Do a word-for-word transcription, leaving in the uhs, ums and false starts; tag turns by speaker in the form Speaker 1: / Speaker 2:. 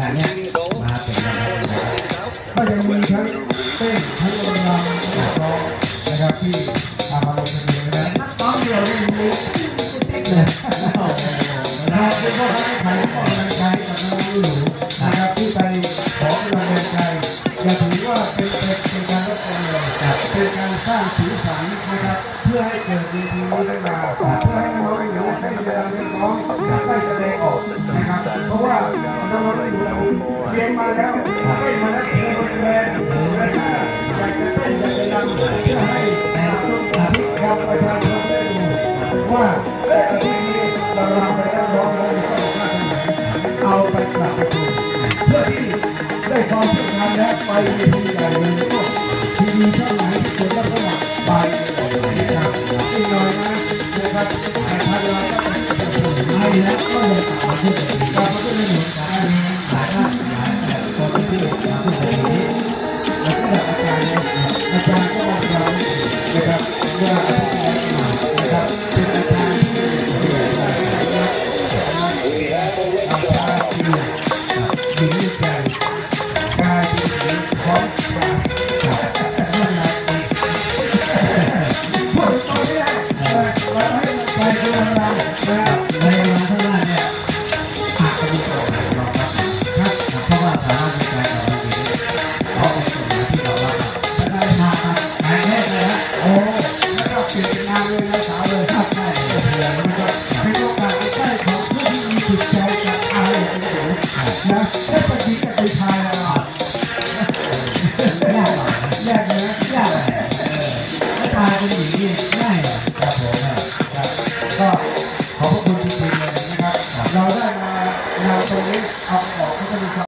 Speaker 1: านนี้มาเป็นอะไร
Speaker 2: ก็ยังมีทั้งเต้นทั้งรำทั้งร้องนะครับที่ทำมาลงเป็นเพลงนะนักร้องเดียวไม่มีติ๊กเลยนะครับเป็นพ่อค้าขายของกำลังใจกับน้องหนูนะครับที่ไปขอกำลังใจอย่าถือว่าเป็นเป็นการรบกวนเลยเป็นการสร้างสีสันนะครับเพื่อให้เกิดดีทีนี้ได้มาเพื่อให้น้องหนูได้เรียนเรียนร้องได้แสดงออกนะครับเพราะว่าน้องหนูเรียนมาแล้วได้มาแล้วเป็นแฟนนะครับอยากจะเต้นอยากจะรำเพื่อให้กับประชาชนได้ดูว่าเอ้ยที่นี้เรารำไปแล้วร้องแล้วก็ออกมาทางไหนเอาไปกลับไปดูเพื่อที่ได้ความสำคัญและไปทีใหญ่เลยก็ทีวีช่องไหนที่เกิดแล้วก็ไปนะครับอีกหน่อยนะนะครับไอ้พันเราก็ไปให้แล้วก็เลยตามมา